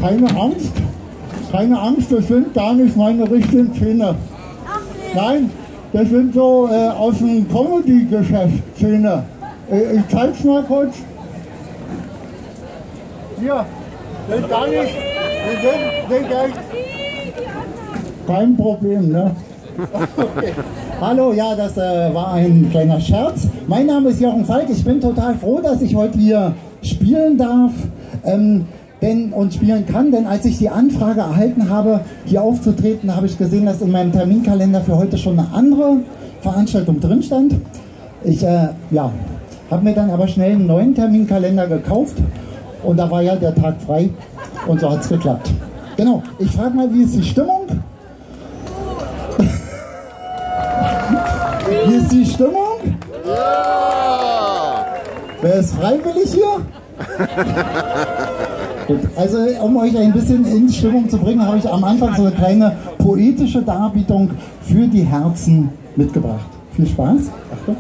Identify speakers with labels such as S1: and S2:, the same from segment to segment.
S1: Keine Angst, das sind gar nicht meine richtigen Zähne. Nein, das sind so aus dem Comedy-Geschäft Zähne. Ich zeig's mal kurz. Hier, das ist gar nicht. Sind kein Problem, ne? Okay. Hallo, ja, das war ein kleiner Scherz. Mein Name ist Jochen Falk. Ich bin total froh, dass ich heute hier spielen darf und spielen kann. Denn als ich die Anfrage erhalten habe, hier aufzutreten, habe ich gesehen, dass in meinem Terminkalender für heute schon eine andere Veranstaltung drin stand. Ich habe mir dann aber schnell einen neuen Terminkalender gekauft und da war ja der Tag frei und so hat es geklappt. Genau, ich frage mal, wie ist die Stimmung? Wie ist die Stimmung? Ja! Wer ist freiwillig hier? Gut, also um euch ein bisschen in Stimmung zu bringen, habe ich am Anfang so eine kleine poetische Darbietung für die Herzen mitgebracht. Viel Spaß. Achtung.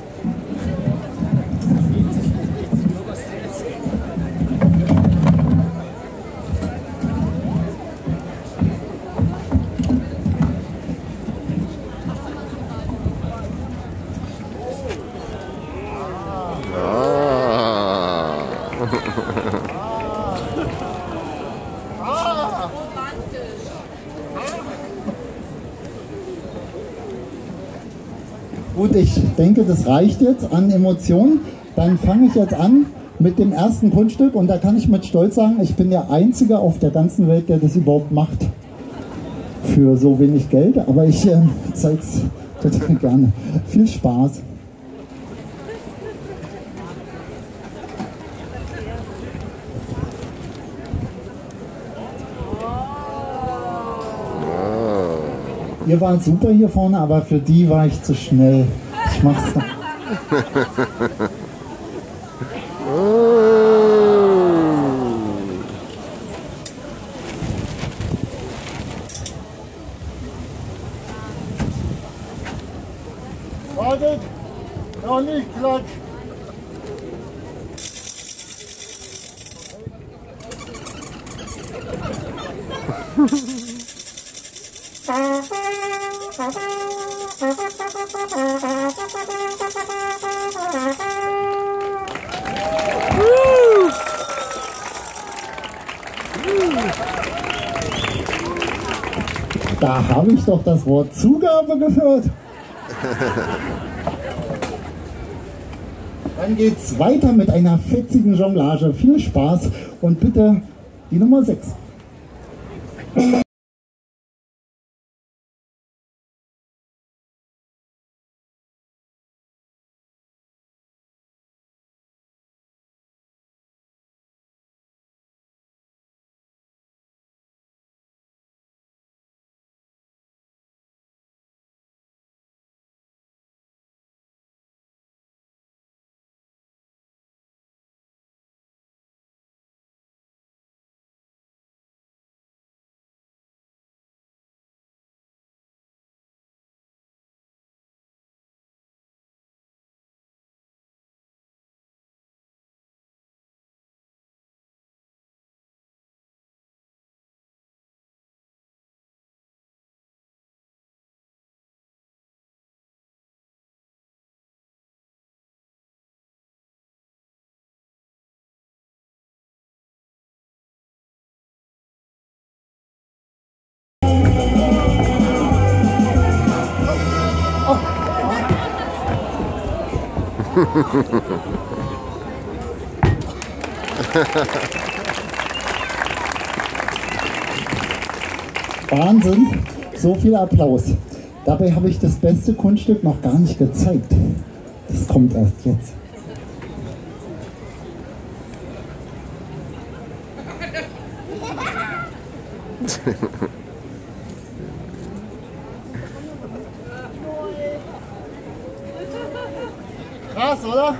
S1: Gut, ich denke, das reicht jetzt an Emotionen. Dann fange ich jetzt an mit dem ersten Kunststück und da kann ich mit Stolz sagen, ich bin der Einzige auf der ganzen Welt, der das überhaupt macht. Für so wenig Geld, aber ich zeige es total gerne. Viel Spaß. Ihr wart super hier vorne, aber für die war ich zu schnell. Ich mach's noch. Wartet! Noch nicht Platz! Da habe ich doch das Wort Zugabe gehört. Dann geht's weiter mit einer fetzigen Jonglage. Viel Spaß und bitte die Nummer 6. Wahnsinn, so viel Applaus. Dabei habe ich das beste Kunststück noch gar nicht gezeigt. Das kommt erst jetzt. Krass, oder?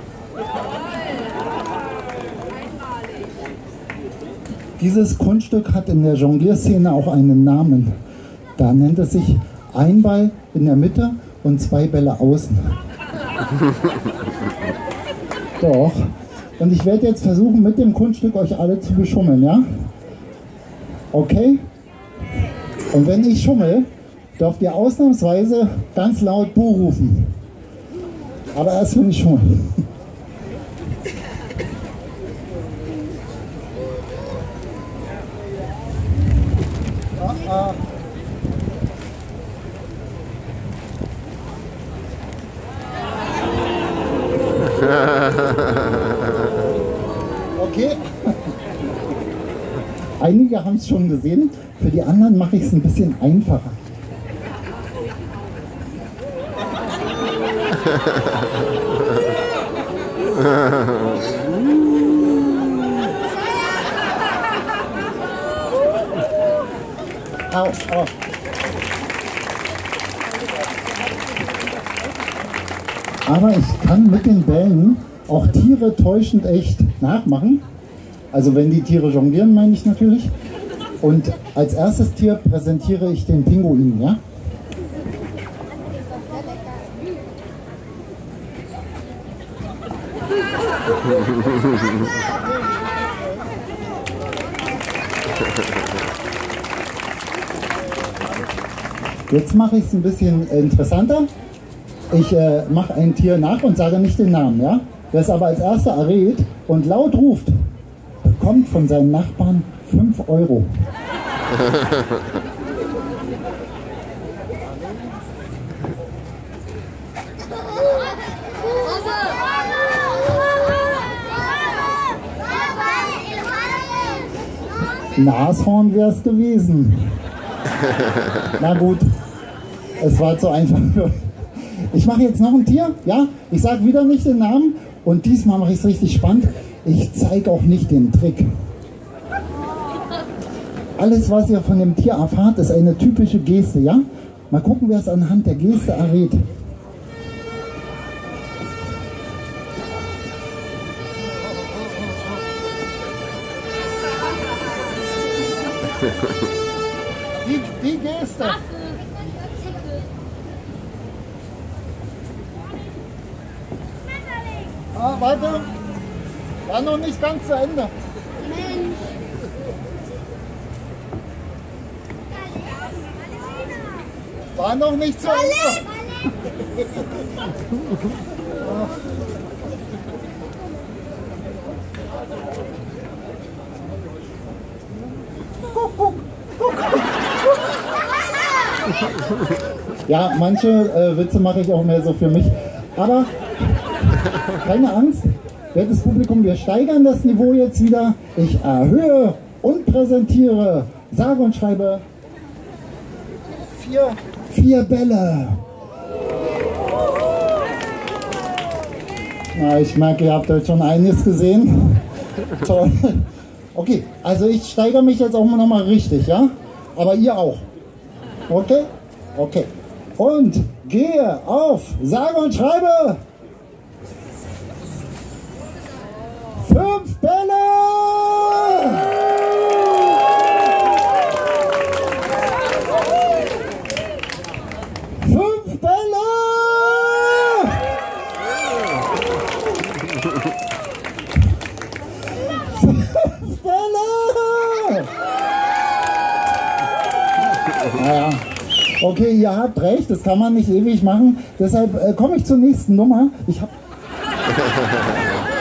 S1: Dieses Kunststück hat in der Jonglierszene auch einen Namen. Da nennt es sich ein Ball in der Mitte und 2 Bälle außen. Doch. Und ich werde jetzt versuchen, mit dem Kunststück euch alle zu beschummeln, ja? Okay? Und wenn ich schummel, dürft ihr ausnahmsweise ganz laut Buh rufen. Aber erst wenn ich schummel. Okay. Einige haben es schon gesehen, für die anderen mache ich es ein bisschen einfacher. Au, au. Aber ich kann mit den Bällen auch Tiere täuschend echt nachmachen. Also wenn die Tiere jonglieren, meine ich natürlich. Und als erstes Tier präsentiere ich den Pinguin, ja? Jetzt mache ich es ein bisschen interessanter. Ich mache ein Tier nach und sage nicht den Namen, ja? Wer es aber als erster errät und laut ruft, bekommt von seinen Nachbarn 5 Euro. Nashorn wäre es gewesen. Na gut, es war zu einfach. Ich mache jetzt noch ein Tier, ja? Ich sage wieder nicht den Namen und diesmal mache ich es richtig spannend. Ich zeige auch nicht den Trick. Alles, was ihr von dem Tier erfahrt, ist eine typische Geste, ja? Mal gucken, wer es anhand der Geste errät. Die Geste. Ah, warte. War noch nicht ganz zu Ende. War noch nicht zu Ende. Ja, manche Witze mache ich auch mehr so für mich. Aber keine Angst, wertes Publikum, wir steigern das Niveau jetzt wieder. Ich erhöhe und präsentiere, sage und schreibe 4 Bälle. Na, ich merke, ihr habt heute schon einiges gesehen. Toll. Okay, also ich steigere mich jetzt auch noch mal richtig, ja? Aber ihr auch. Okay? Okay. Und gehe auf, sage und schreibe 5 Bälle! Naja, okay, ihr habt recht, das kann man nicht ewig machen. Deshalb komme ich zur nächsten Nummer. Ich habe